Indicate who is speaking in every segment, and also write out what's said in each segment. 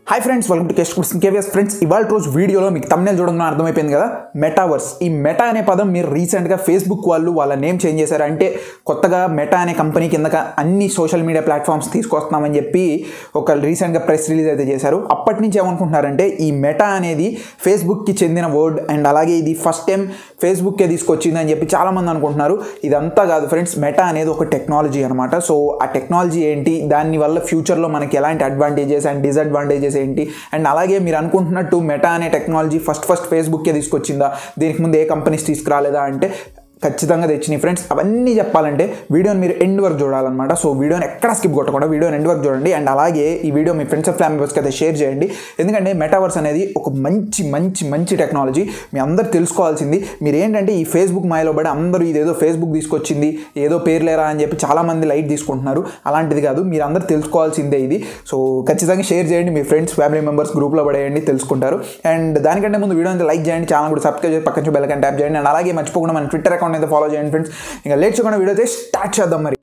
Speaker 1: Hi friends, welcome to కేవియస్ friends. ఇవాళ రోజు వీడియోలో మీకు thumbnail చూడగానే అర్థమైపోయింది కదా, మెటావర్స్. ఈ మెటా అనే పదం మీరు రీసెంట్గా ఫేస్బుక్ వాళ్ళు వాళ్ళ నేమ్ చేంజ్ చేశారు. అంటే కొత్తగా మెటా అనే కంపెనీ కిందక అన్ని సోషల్ మీడియా ప్లాట్ఫామ్స్ తీసుకొస్తున్నామని చెప్పి ఒక రీసెంట్గా ప్రెస్ రిలీజ్ అయితే చేశారు. అప్పటి నుంచి ఏమనుకుంటున్నారంటే ఈ మెటా అనేది ఫేస్బుక్కి చెందిన వర్డ్ అండ్ అలాగే ఇది ఫస్ట్ టైం ఫేస్బుక్కే తీసుకొచ్చింది అని చెప్పి చాలామంది అనుకుంటున్నారు. ఇదంతా కాదు ఫ్రెండ్స్, మెటా అనేది ఒక టెక్నాలజీ అనమాట. సో ఆ టెక్నాలజీ ఏంటి, దానివల్ల ఫ్యూచర్లో మనకి ఎలాంటి అడ్వాంటేజెస్ అండ్ డిసడ్వాంటేజెస్ ఏంటి, అండ్ అలాగే మీరు అనుకుంటున్నట్టు మెటా అనే టెక్నాలజీ ఫస్ట్ ఫేస్బుక్కే తీసుకొచ్చిందా, దీనికి ముందు ఏ కంపెనీస్ తీసుకురాలేదా అంటే ఖచ్చితంగా తెచ్చినాయి ఫ్రెండ్స్. అవన్నీ చెప్పాలంటే వీడియోని మీరు ఎండ్ వరకు చూడాలన్నమాట. సో వీడియోని ఎక్కడ స్కిప్ కొట్టకుండా వీడియోని ఎండ్ వరకు చూడండి. అండ్ అలాగే ఈ వీడియో మీ ఫ్రెండ్స్ అండ్ ఫ్యామిలీ మెంబర్స్కి అయితే షేర్ చేయండి. ఎందుకంటే మెటావర్స్ అనేది ఒక మంచి టెక్నాలజీ. మీ అందరూ తెలుసుకోవాల్సింది. మీరు ఏంటంటే ఈ ఫేస్బుక్ మాయలో పడి అందరూ ఇదేదో ఫేస్బుక్ తీసుకొచ్చింది, ఏదో పేరు లేరా అని చెప్పి చాలామంది లైట్ తీసుకుంటున్నారు. అలాంటిది కాదు, మీరు అందరూ తెలుసుకోవాల్సిందే ఇది. సో ఖచ్చితంగా షేర్ చేయండి, మీ ఫ్రెండ్స్ ఫ్యామిలీ మెంబర్స్ గ్రూప్లో పడేయండి, తెలుసుకుంటారు. అండ్ దానికంటే ముందు వీడియోని లైక్ చేయండి, ఛానల్ కూడా సబ్స్క్రైబ్ చేసి పక్కన బెల్ ఐకాన్ ట్యాప్ చేయండి. అండ్ అలాగే మర్చిపోకుండా మన ట్విట్టర్ అకౌంట్ అయితే ఫాలో చేయండి ఫ్రెండ్స్. ఇంకా లేట్ చేయకుండా వీడియో అయితే స్టార్ట్ చేద్దాం. మరి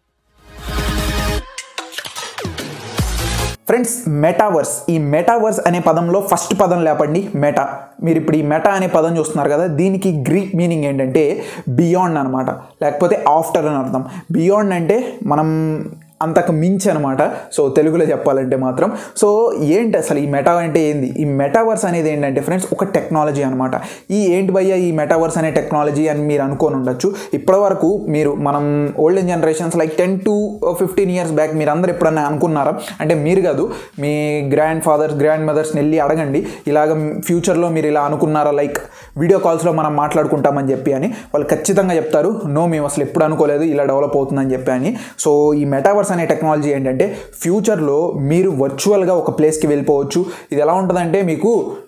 Speaker 1: ఫ్రెండ్స్, మెటావర్స్. ఈ మెటావర్స్ అనే పదంలో ఫస్ట్ పదం లేపండి, మెటా. మీరు ఇప్పుడు ఈ మెటా అనే పదం చూస్తున్నారు కదా, దీనికి గ్రీక్ మీనింగ్ ఏంటంటే బియాండ్ అనమాట, లేకపోతే ఆఫ్టర్ అని అర్థం. బియాండ్ అంటే మనం అంతకు మించి అనమాట. సో తెలుగులో చెప్పాలంటే మాత్రం. సో ఏంటి అసలు ఈ మెటా అంటే ఏంది? ఈ మెటావర్స్ అనేది ఏంటంటే ఫ్రెండ్స్ ఒక టెక్నాలజీ అనమాట. ఈ ఏంటి భయ్యా ఈ మెటావర్స్ అనే టెక్నాలజీ అని మీరు అనుకొని ఉండొచ్చు. ఇప్పటివరకు మనం olden generations like 10 to 15 years back మీరు అందరు ఎప్పుడన్నా అనుకున్నారా? అంటే మీరు కాదు, మీ గ్రాండ్ ఫాదర్స్ గ్రాండ్ మదర్స్ని వెళ్ళి అడగండి, ఇలాగ ఫ్యూచర్లో మీరు ఇలా అనుకున్నారా, లైక్ వీడియో కాల్స్లో మనం మాట్లాడుకుంటామని చెప్పి అని. వాళ్ళు ఖచ్చితంగా చెప్తారు, నో మేము అసలు ఎప్పుడు అనుకోలేదు ఇలా డెవలప్ అవుతుందని చెప్పి అని. సో ఈ మెటావర్స్ అనే టెక్నాలజీ ఏంటంటే ఫ్యూచర్లో మీరు వర్చువల్గా ఒక ప్లేస్కి వెళ్ళిపోవచ్చు. ఇది ఎలా ఉంటుందంటే మీకు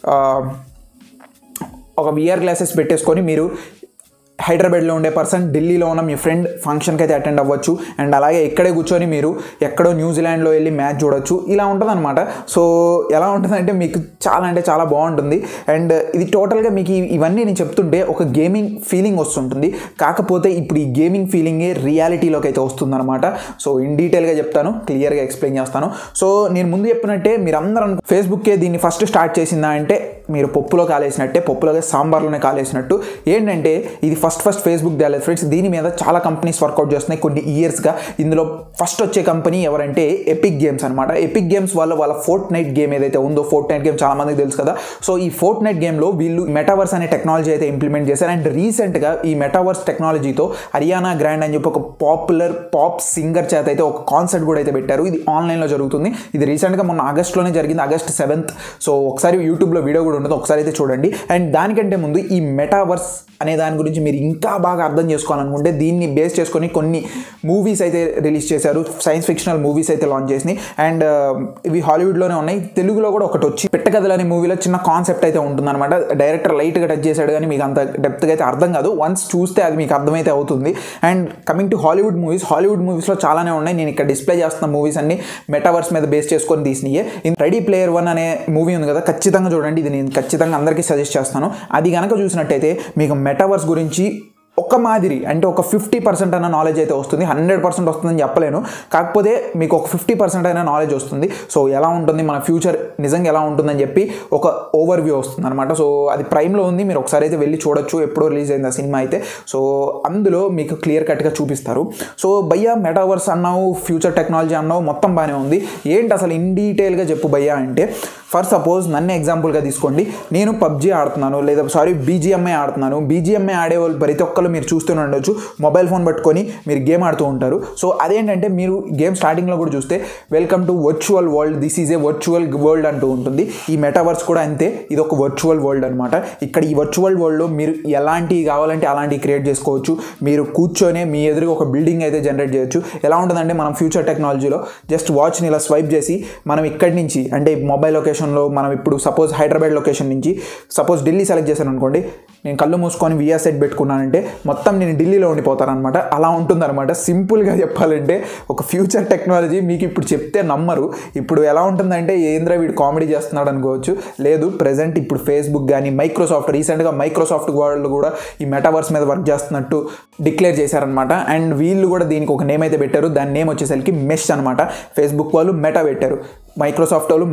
Speaker 1: ఒక VR గ్లాసెస్ పెట్టేసుకొని మీరు హైదరాబాద్లో ఉండే పర్సన్ ఢిల్లీలో ఉన్న మీ ఫ్రెండ్ ఫంక్షన్కి అయితే అటెండ్ అవ్వచ్చు. అండ్ అలాగే ఇక్కడే కూర్చొని మీరు ఎక్కడో న్యూజిలాండ్లో వెళ్ళి మ్యాచ్ చూడొచ్చు. ఇలా ఉంటుంది అనమాట. సో ఎలా ఉంటుందంటే మీకు చాలా బాగుంటుంది. అండ్ ఇది టోటల్గా మీకు ఇవన్నీ నేను చెప్తుంటే ఒక గేమింగ్ ఫీలింగ్ వస్తుంటుంది. కాకపోతే ఇప్పుడు ఈ గేమింగ్ ఫీలింగే రియాలిటీలోకి అయితే వస్తుందన్నమాట. సో ఇన్ డీటెయిల్గా చెప్తాను, క్లియర్గా ఎక్స్ప్లెయిన్ చేస్తాను. సో నేను ముందు చెప్పినట్టే మీరు అందరూ ఫేస్బుక్కే దీన్ని ఫస్ట్ స్టార్ట్ చేసిందా అంటే మీరు పప్పులో కాలేసినట్టే, పప్పులోనే సాంబార్లోనే కాలేసినట్టు. ఏంటంటే ఇది ఫస్ట్ ఫేస్బుక్ తేలేదు ఫ్రెండ్స్. దీని మీద చాలా కంపెనీస్ వర్కౌట్ చేస్తున్నాయి కొన్ని ఇయర్స్గా. ఇందులో ఫస్ట్ వచ్చే కంపెనీ ఎవరంటే ఎపిక్ గేమ్స్ అనమాట. ఎపిక్ గేమ్స్ వాళ్ళ ఫోర్ట్నైట్ గేమ్ ఏదైతే ఉందో, ఫోర్ట్నైట్ గేమ్ చాలా మందికి తెలుసు కదా. సో ఈ ఫోర్ట్నైట్ గేమ్లో వీళ్ళు మెటావర్స్ అనే టెక్నాలజీ అయితే ఇంప్లిమెంట్ చేశారు. అండ్ రీసెంట్గా ఈ మెటావర్స్ టెక్నాలజీతో అరియానా గ్రాండ్ అని చెప్పి ఒక పాపులర్ పాప్ సింగర్ చేత అయితే ఒక కాన్సర్ట్ కూడా అయితే పెట్టారు. ఇది ఆన్లైన్లో జరుగుతుంది. ఇది రీసెంట్గా మొన్న ఆగస్ట్లోనే జరిగింది, August 7th. సో ఒకసారి యూట్యూబ్లో వీడియో కూడా ఉంటుంది, ఒకసారి అయితే చూడండి. అండ్ దానికంటే ముందు ఈ మెటావర్స్ అనే దాని గురించి మీరు ఇంకా బాగా అర్థం చేసుకోవాలనుకుంటే దీన్ని బేస్ చేసుకొని కొన్ని మూవీస్ అయితే రిలీజ్ చేశారు, సైన్స్ ఫిక్షనల్ మూవీస్ అయితే లాంచ్ చేసినాయి. అండ్ ఇవి హాలీవుడ్లోనే ఉన్నాయి. తెలుగులో కూడా ఒకటి వచ్చి పెట్టకథలు అనే మూవీలో చిన్న కాన్సెప్ట్ అయితే ఉంటుందన్నమాట. డైరెక్టర్ లైట్గా టచ్ చేశాడు కానీ మీకు అంత డెప్త్గా అయితే అర్థం కాదు. వన్స్ చూస్తే అది మీకు అర్థమైతే అవుతుంది. అండ్ కమింగ్ టు హాలీవుడ్ మూవీస్లో చాలానే ఉన్నాయి. నేను ఇక్కడ డిస్ప్లే చేస్తున్న మూవీస్ అన్ని మెటావర్స్ మీద బేస్ చేసుకొని తీసినాయే. రెడీ ప్లేయర్ 1 అనే మూవీ ఉంది కదా, ఖచ్చితంగా చూడండి. ఇది నేను ఖచ్చితంగా అందరికీ సజెస్ట్ చేస్తాను. అది కనుక చూసినట్టయితే మీకు మెటావర్స్ గురించి ఒక మాదిరి అంటే ఒక 50% అన్న నాలెడ్జ్ అయితే వస్తుంది. 100% వస్తుందని చెప్పలేను, కాకపోతే మీకు ఒక 50% అయినా నాలెడ్జ్ వస్తుంది. సో ఎలా ఉంటుంది మన ఫ్యూచర్ నిజంగా ఎలా ఉంటుందని చెప్పి ఒక ఓవర్ వ్యూ వస్తుంది అనమాట. సో అది ప్రైమ్లో ఉంది, మీరు ఒకసారి అయితే వెళ్ళి చూడొచ్చు. ఎప్పుడో రిలీజ్ అయింది ఆ సినిమా అయితే. సో అందులో మీకు క్లియర్ కట్గా చూపిస్తారు. సో భయ్యా మెటావర్స్ అన్నావు, ఫ్యూచర్ టెక్నాలజీ అన్నావు, మొత్తం బాగానే ఉంది. ఏంటి అసలు ఇన్ డీటెయిల్గా చెప్పు భయ్యా అంటే, ఫర్ సపోజ్ నన్ను ఎగ్జాంపుల్గా తీసుకోండి. నేను పబ్జీ ఆడుతున్నాను, లేదా BGMI ఆడుతున్నాను. BGMI ఆడే వాళ్ళు ప్రతి ఒక్కరు మీరు చూస్తూనే ఉండొచ్చు. మొబైల్ ఫోన్ పట్టుకొని మీరు గేమ్ ఆడుతూ ఉంటారు. సో అదేంటంటే మీరు గేమ్ స్టార్టింగ్లో కూడా చూస్తే welcome to virtual world, this is a virtual world అంటూ ఉంటుంది. ఈ మెటావర్స్ కూడా అంతే, ఇది ఒక వర్చువల్ వరల్డ్ అనమాట. ఇక్కడ ఈ వర్చువల్ వరల్డ్లో మీరు ఎలాంటివి కావాలంటే అలాంటివి క్రియేట్ చేసుకోవచ్చు. మీరు కూర్చొనే మీ ఎదురుగా ఒక బిల్డింగ్ అయితే జనరేట్ చేయొచ్చు. ఎలా ఉంటుందంటే మనం ఫ్యూచర్ టెక్నాలజీలో జస్ట్ వాచ్ని ఇలా స్వైప్ చేసి మనం ఇక్కడి నుంచి అంటే మొబైల్ లొకేషన్లో మనం ఇప్పుడు సపోజ్ హైదరాబాద్ లొకేషన్ నుంచి సపోజ్ ఢిల్లీ సెలెక్ట్ చేశాను అనుకోండి, నేను కళ్ళు మూసుకొని VR సెట్ పెట్టుకున్నానంటే మొత్తం నేను ఢిల్లీలో ఉండిపోతాను అనమాట. అలా ఉంటుందన్నమాట. సింపుల్గా చెప్పాలంటే ఒక ఫ్యూచర్ టెక్నాలజీ. మీకు ఇప్పుడు చెప్తే నమ్మరు. ఇప్పుడు ఎలా ఉంటుందంటే ఏంద్ర వీడు కామెడీ చేస్తున్నాడు అనుకోవచ్చు. లేదు, ప్రెజెంట్ ఇప్పుడు ఫేస్బుక్ కానీ రీసెంట్గా మైక్రోసాఫ్ట్ వాళ్ళు కూడా ఈ మెటావర్స్ మీద వర్క్ చేస్తున్నట్టు డిక్లేర్ చేశారనమాట. అండ్ వీళ్ళు కూడా దీనికి ఒక నేమ్ అయితే పెట్టారు. దాని నేమ్ వచ్చేసరికి మెష్ అనమాట. ఫేస్బుక్ వాళ్ళు మెటా పెట్టారు, మైక్రోసాఫ్ట్ వాళ్ళు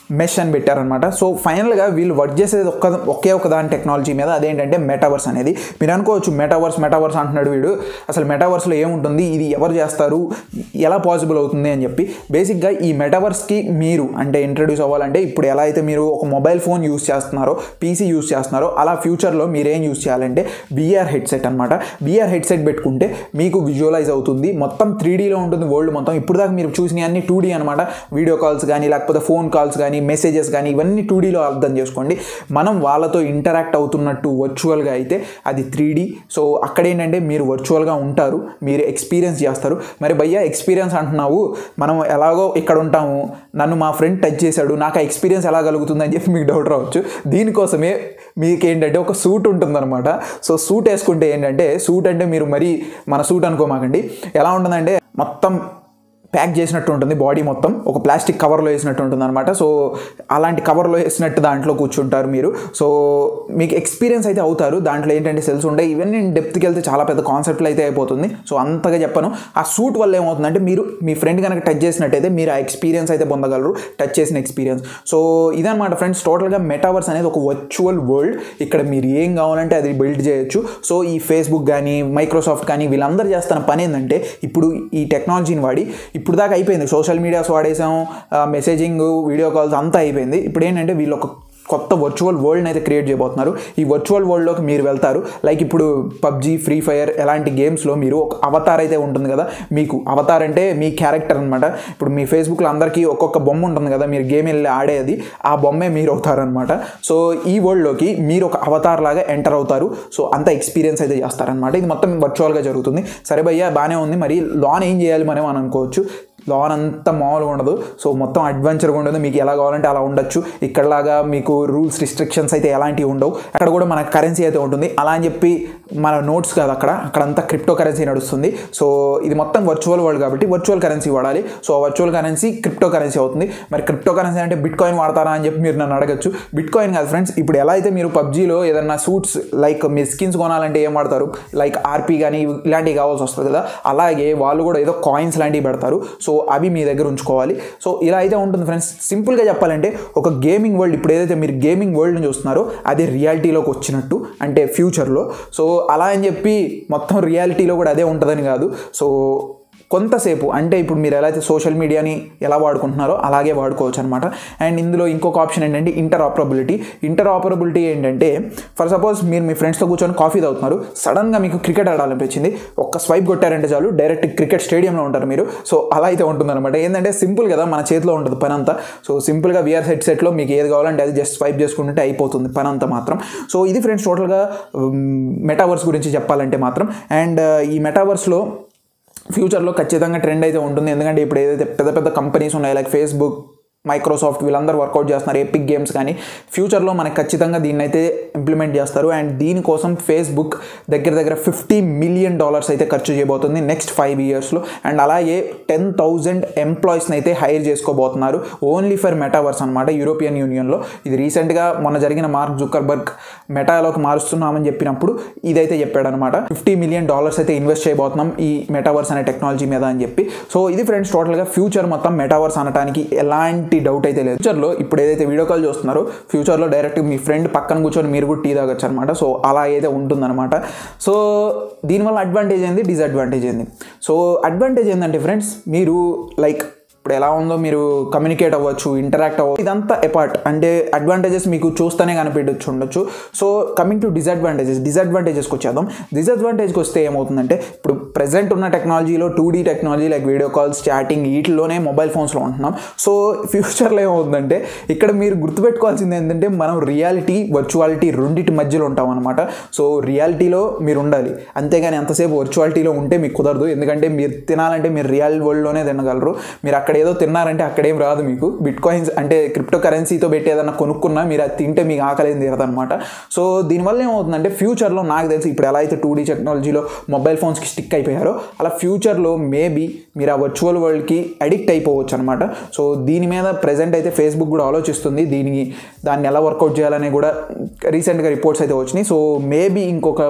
Speaker 1: మెష్ అని పెట్టారనమాట. సో ఫైనల్గా వీళ్ళు వర్క్ చేసేది ఒకే ఒక దాని టెక్నాలజీ మీద, అదేంటంటే మెటావర్స్ అనేది. మీరు అనుకోవచ్చు మెటావర్స్ అంటున్నాడు వీడు, అసలు మెటావర్స్లో ఏముంటుంది, ఇది ఎవరు చేస్తారు, ఎలా పాసిబుల్ అవుతుంది అని చెప్పి. బేసిక్గా ఈ మెటావర్స్కి మీరు అంటే ఇంట్రడ్యూస్ అవ్వాలంటే ఇప్పుడు ఎలా అయితే మీరు ఒక మొబైల్ ఫోన్ యూస్ చేస్తున్నారో, పీసీ యూస్ చేస్తున్నారో, అలా ఫ్యూచర్లో మీరేం యూస్ చేయాలంటే విఆర్ హెడ్సెట్ అనమాట. విఆర్ హెడ్సెట్ పెట్టుకుంటే మీకు విజువలైజ్ అవుతుంది, మొత్తం 3Dలో ఉంటుంది వరల్డ్ మొత్తం. ఇప్పుడు దాకా మీరు చూసిన అన్ని 2D అనమాట. వీడియో కాల్స్ కానీ లేకపోతే ఫోన్ కాల్స్ కానీ మెసేజెస్ కానీ ఇవన్నీ 2Dలో అర్థం చేసుకోండి. మనం వాళ్ళతో ఇంటరాక్ట్ అవుతున్నట్టు వర్చువల్గా అయితే అది 3D. సో అక్కడ ఏంటంటే మీరు వర్చువల్గా ఉంటారు, మీరు ఎక్స్పీరియన్స్ చేస్తారు. మరి భయ్యా ఎక్స్పీరియన్స్ అంటున్నావు, మనం ఎలాగో ఇక్కడ ఉంటాము, నన్ను మా ఫ్రెండ్ టచ్ చేశాడు, నాకు ఆ ఎక్స్పీరియన్స్ ఎలా కలుగుతుంది అని చెప్పి మీకు డౌట్ రావచ్చు. దీనికోసమే మీకు ఏంటంటే ఒక సూట్ ఉంటుందన్నమాట. సో సూట్ వేసుకుంటే ఏంటంటే, సూట్ అంటే మీరు మరీ మన సూట్ అనుకోమాకండి, ఎలా ఉంటుందంటే మొత్తం ప్యాక్ చేసినట్టు ఉంటుంది, బాడీ మొత్తం ఒక ప్లాస్టిక్ కవర్లో వేసినట్టు ఉంటుంది అనమాట. సో అలాంటి కవర్లో వేసినట్టు దాంట్లో కూర్చుంటారు మీరు. సో మీకు ఎక్స్పీరియన్స్ అయితే అవుతారు. దాంట్లో ఏంటంటే సెల్స్ ఉంటాయి, ఇవన్నీ డెప్త్కి వెళ్తే చాలా పెద్ద కాన్సెప్ట్లు అయితే అయిపోతుంది. సో అంతగా చెప్పను. ఆ సూట్ వల్ల ఏమవుతుందంటే మీరు మీ ఫ్రెండ్ కనుక టచ్ చేసినట్టయితే మీరు ఆ ఎక్స్పీరియన్స్ అయితే పొందగలరు, టచ్ చేసిన ఎక్స్పీరియన్స్. సో ఇదనమాట ఫ్రెండ్స్, టోటల్గా మెటావర్స్ అనేది ఒక వర్చువల్ వరల్డ్. ఇక్కడ మీరు ఏం కావాలంటే అది బిల్డ్ చేయొచ్చు. సో ఈ ఫేస్బుక్ కానీ మైక్రోసాఫ్ట్ కానీ వీళ్ళందరూ చేస్తున్న పని ఏంటంటే, ఇప్పుడు ఈ టెక్నాలజీని వాడి ఇప్పుడు దాకా అయిపోయింది, సోషల్ మీడియాస్ వాడేసాం, మెసేజింగ్, వీడియో కాల్స్ అంతా అయిపోయింది. ఇప్పుడు ఏంటంటే వీళ్ళు ఒక కొత్త వర్చువల్ వరల్డ్ని అయితే క్రియేట్ చేయబోతున్నారు. ఈ వర్చువల్ వరల్డ్లోకి మీరు వెళ్తారు. లైక్ ఇప్పుడు పబ్జీ, ఫ్రీ ఫైర్ ఎలాంటి గేమ్స్లో మీరు ఒక అవతార్ అయితే ఉంటుంది కదా, మీకు అవతార్ అంటే మీ క్యారెక్టర్ అనమాట. ఇప్పుడు మీ ఫేస్బుక్లో అందరికీ ఒక్కొక్క బొమ్మ ఉంటుంది కదా, మీరు గేమ్ వెళ్ళి ఆడేది, ఆ బొమ్మే మీరు అవుతారనమాట. సో ఈ వరల్డ్లోకి మీరు ఒక అవతార్ లాగా ఎంటర్ అవుతారు. సో అంత ఎక్స్పీరియన్స్ అయితే చేస్తారనమాట. ఇది మొత్తం వర్చువల్గా జరుగుతుంది. సరే భయ్యా బాగానే ఉంది, మరి లాన్ ఏం చేయాలి మనం అని అనుకోవచ్చు. లాన్ అంతా మామూలుగా ఉండదు. సో మొత్తం అడ్వెంచర్గా ఉండదు, మీకు ఎలా కావాలంటే అలా ఉండొచ్చు. ఇక్కడలాగా మీకు రూల్స్ రిస్ట్రిక్షన్స్ అయితే ఎలాంటివి ఉండవు. అక్కడ కూడా మన కరెన్సీ అయితే ఉంటుంది. అలా అని చెప్పి మన నోట్స్ కాదు, అక్కడంతా క్రిప్టో కరెన్సీ నడుస్తుంది. సో ఇది మొత్తం వర్చువల్ వరల్డ్ కాబట్టి వర్చువల్ కరెన్సీ వాడాలి. So virtual currency crypto currency అవుతుంది. మరి క్రిప్టో కరెన్సీ అంటే బిట్ కాయిన్ వాడతారా అని చెప్పి మీరు నన్ను అడగచ్చు. బిట్ కాయిన్ కాదు ఫ్రెండ్స్. ఇప్పుడు ఎలా అయితే మీరు పబ్జీలో ఏదన్నా సూట్స్ లైక్ మీ స్కిన్స్ కొనాలంటే ఏం వాడతారు, లైక్ ఆర్పీ కానీ ఇలాంటివి కావాల్సి వస్తుంది కదా, అలాగే వాళ్ళు కూడా ఏదో కాయిన్స్ లాంటివి పెడతారు. సో అవి మీ దగ్గర ఉంచుకోవాలి. సో ఇలా అయితే ఉంటుంది ఫ్రెండ్స్. సింపుల్గా చెప్పాలంటే ఒక గేమింగ్ వరల్డ్, ఇప్పుడు ఏదైతే మీరు గేమింగ్ వరల్డ్ని చూస్తున్నారో అదే రియాలిటీలోకి వచ్చినట్టు, అంటే ఫ్యూచర్లో. సో అలా అని చెప్పి మొత్తం రియాలిటీలో కూడా అదే ఉంటుందని కాదు. సో కొంతసేపు అంటే ఇప్పుడు మీరు ఎలా అయితే సోషల్ మీడియాని ఎలా వాడుకుంటున్నారో అలాగే వాడుకోవచ్చు అనమాట. అండ్ ఇందులో ఇంకొక ఆప్షన్ ఏంటంటే ఇంటర్ఆపరబిలిటీ ఏంటంటే, ఫర్ సపోజ్ మీరు మీ ఫ్రెండ్స్తో కూర్చొని కాఫీ తాగుతున్నారు, సడన్గా మీకు క్రికెట్ ఆడాలనిపించింది, ఒక్క స్వైప్ కొట్టారంటే చాలు డైరెక్ట్ క్రికెట్ స్టేడియంలో ఉంటారు మీరు. సో అలా అయితే ఉంటుందన్నమాట. ఏంటంటే సింపుల్ కదా, మన చేతిలో ఉంటుంది పని అంతా. సో సింపుల్గా విఆర్ హెడ్సెట్లో మీకు ఏది కావాలంటే అది జస్ట్ స్వైప్ చేసుకుంటే అయిపోతుంది పని అంతా మాత్రం. సో ఇది ఫ్రెండ్స్ టోటల్గా మెటావర్స్ గురించి చెప్పాలంటే మాత్రం. అండ్ ఈ మెటావర్స్లో ఫ్యూచర్లో ఖచ్చితంగా ట్రెండ్ అయితే ఉంటుంది. ఎందుకంటే ఇప్పుడు ఏదైతే పెద్ద పెద్ద కంపెనీస్ ఉన్నాయి లైక్ ఫేస్బుక్, మైక్రోసాఫ్ట్ వీళ్ళందరూ వర్కౌట్ చేస్తున్నారు, ఎపిక్ గేమ్స్ కానీ. ఫ్యూచర్లో మనకు ఖచ్చితంగా దీన్ని అయితే ఇంప్లిమెంట్ చేస్తారు. అండ్ దీనికోసం ఫేస్బుక్ దగ్గర $50 మిలియన్ అయితే ఖర్చు చేయబోతుంది నెక్స్ట్ 5 ఇయర్స్లో. అండ్ అలాగే 10,000 ఎంప్లాయీస్ని అయితే హైర్ చేసుకోబోతున్నారు ఓన్లీ ఫర్ మెటావర్స్ అనమాట, యూరోపియన్ యూనియన్లో. ఇది రీసెంట్గా మొన్న జరిగిన మార్క్ జుకర్బర్గ్ మెటాలోకి మారుస్తున్నామని చెప్పినప్పుడు ఇదైతే చెప్పాడనమాట. $50 మిలియన్ అయితే ఇన్వెస్ట్ చేయబోతున్నాం ఈ మెటావర్స్ అనే టెక్నాలజీ మీద అని చెప్పి. సో ఇది ఫ్రెండ్స్ టోటల్గా ఫ్యూచర్ మొత్తం మెటావర్స్ అనడానికి ఎలాంటి డౌట్ అయితే లేదు. ఫ్యూచర్లో ఇప్పుడు ఏదైతే వీడియో కాల్ చూస్తున్నారో ఫ్యూచర్లో డైరెక్ట్ మీ ఫ్రెండ్ పక్కన కూర్చొని మీరు కూడా టీ తాగొచ్చు అనమాట. సో అలా అయితే ఉంటుందన్నమాట. సో దీనివల్ల అడ్వాంటేజ్ ఏంది, డిసడ్వాంటేజ్ ఏంది. సో అడ్వాంటేజ్ ఏంటంటే ఫ్రెండ్స్, మీరు లైక్ ఇప్పుడు ఎలా ఉందో మీరు కమ్యూనికేట్ అవ్వచ్చు, ఇంటరాక్ట్ అవ్వచ్చు, ఇదంతా ఎపార్ట్. అంటే అడ్వాంటేజెస్ మీకు చూస్తూనే కనిపించవచ్చు. సో కమింగ్ టు డిసడ్వాంటేజెస్కి వచ్చేద్దాం. డిసడ్వాంటేజ్కి వస్తే ఏమవుతుందంటే, ఇప్పుడు ప్రెజెంట్ ఉన్న టెక్నాలజీలో 2D technology like video calls, chatting వీటిలోనే మొబైల్ ఫోన్స్లో ఉంటున్నాం. సో ఫ్యూచర్లో ఏమవుతుందంటే, ఇక్కడ మీరు గుర్తుపెట్టుకోవాల్సింది ఏంటంటే, మనం రియాలిటీ వర్చువాలిటీ రెండింటి మధ్యలో ఉంటాం అనమాట. సో రియాలిటీలో మీరు ఉండాలి, అంతేగాని ఎంతసేపు వర్చువాలిటీలో ఉంటే మీకు కుదరదు. ఎందుకంటే మీరు తినాలంటే మీరు రియల్ వరల్డ్లోనే తినగలరు. మీరు అక్కడ ఏదో తిన్నారంటే అక్కడేం రాదు మీకు. బిట్ కాయిన్స్ అంటే క్రిప్టో కరెన్సీతో పెట్టి ఏదన్నా కొనుక్కున్నా మీరు అది తింటే మీకు ఆకలి ఏం తీరదనమాట. సో దీనివల్ల ఏమవుతుందంటే, ఫ్యూచర్లో నాకు తెలిసి ఇప్పుడు ఎలా అయితే 2D టెక్నాలజీలో మొబైల్ ఫోన్స్కి స్టిక్ అయిపోయారో, అలా ఫ్యూచర్లో మేబీ మీరు ఆ వర్చువల్ వరల్డ్కి అడిక్ట్ అయిపోవచ్చు అనమాట. సో దీని మీద ప్రెజెంట్ అయితే ఫేస్బుక్ కూడా ఆలోచిస్తుంది, దాన్ని ఎలా వర్కౌట్ చేయాలని కూడా రీసెంట్గా రిపోర్ట్స్ అయితే వచ్చినాయి. సో మేబీ ఒక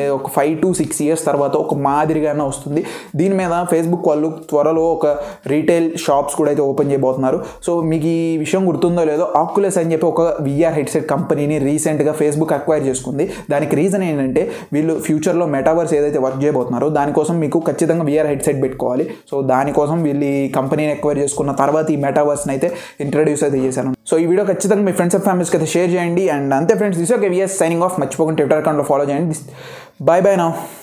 Speaker 1: 5 to 6 ఇయర్స్ తర్వాత ఒక మాదిరిగానే వస్తుంది. దీని మీద ఫేస్బుక్ వాళ్ళు త్వరలో ఒక రీటైల్ షాప్ షాప్స్ కూడా అయితే ఓపెన్ చేయబోతున్నారు. సో మీకు ఈ విషయం గుర్తుందో లేదో, ఆక్యులస్ అని చెప్పి ఒక VR హెడ్సెట్ కంపెనీని రీసెంట్గా ఫేస్బుక్ అక్వైర్ చేసుకుంది. దానికి రీజన్ ఏంటంటే వీళ్ళు ఫ్యూచర్లో మెటావర్స్ ఏదైతే వర్క్ చేయబోతున్నారో దానికోసం మీకు ఖచ్చితంగా VR హెడ్సెట్ పెట్టుకోవాలి. సో దానికోసం వీళ్ళు ఈ కంపెనీని అక్వైర్ చేసుకున్న తర్వాత ఈ మెటావర్స్ని అయితే ఇంట్రడ్యూస్ అయితే చేశాను. సో ఈ వీడియో ఖచ్చితంగా మీ ఫ్రెండ్స్ అండ్ ఫ్యామిలీస్కి అయితే షేర్ చేయండి. అండ్ అంతే friends, this okay VS signing off. మర్చిపోకుండా ట్విట్టర్ అకౌంట్లో ఫాలో చేయండి. Bye bye now.